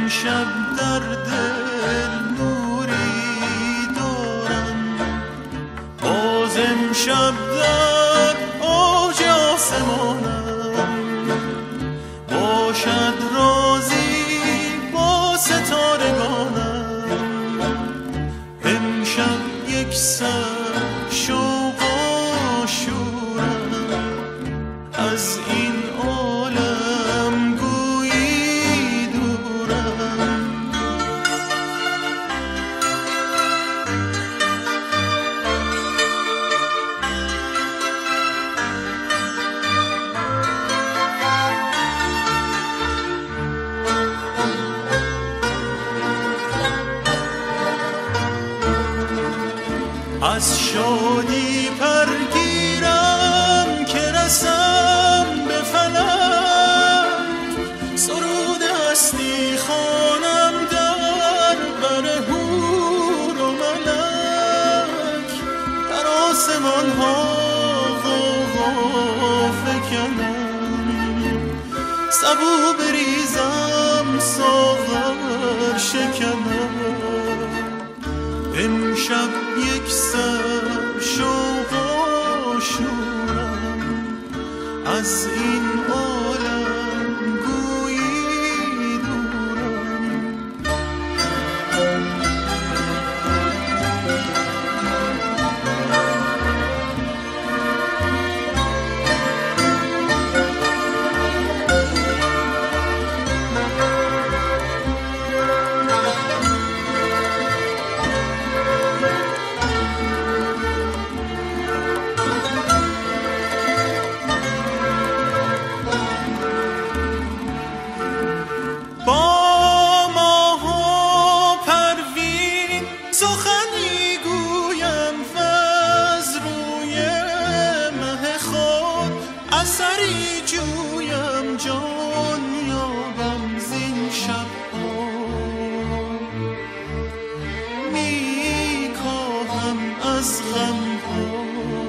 امشب در دل نوری دارم، باز امشب در اوج آسمانم، باشد رازی با ستارگانم. امشب یک سر شوق و شورم، از این عالم گویی دورم. از شادی پرگیرم که رسم به فلک، سرود هستی خوانم در بر حور و ملک. در آسمان ها غوغا فکنم، سبو بریزم ساغر شکنم. امشب یک سر شوق و شورم، از این عالم گویی دورم. سخنی گویم وز روی مه خود، اثری جویم جان یابم زین شب‌ها. می کاهم از غم‌ها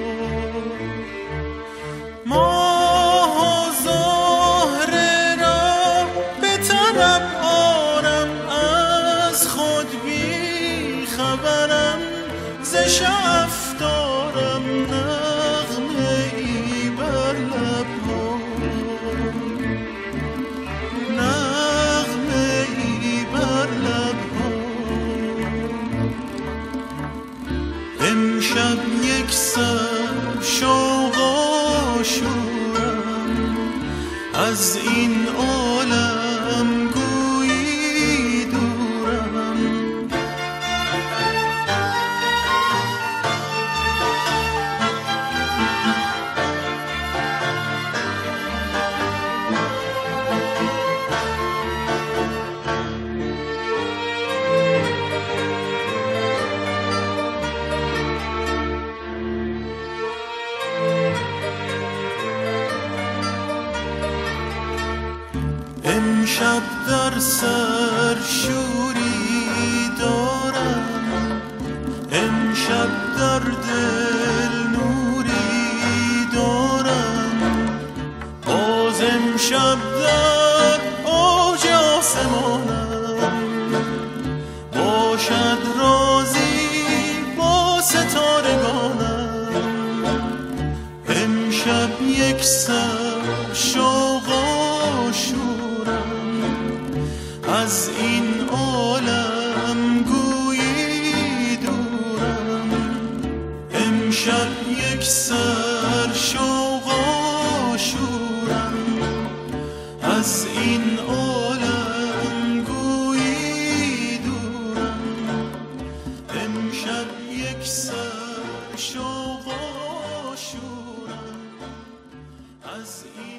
ماه و زهره را به طلب آرم، از خود بی خبرم ز شعف دارم نغمه ای بر لب‌ها، نغمه ای بر لب‌ها. امشب یک سر شوق و شورم، از این عالم گویی دورم. امشب در سر شوری دارم، امشب در دل نوری دارم، باز امشب در اوج آسمانم، باشد رازی با ستارگانم. امشب یک سر شوق و شورم، از این عالم گویی دورم. امشب یک سر شوق و شورم، از این عالم گویی دورم. امشب یک سر شوق و شورم، از این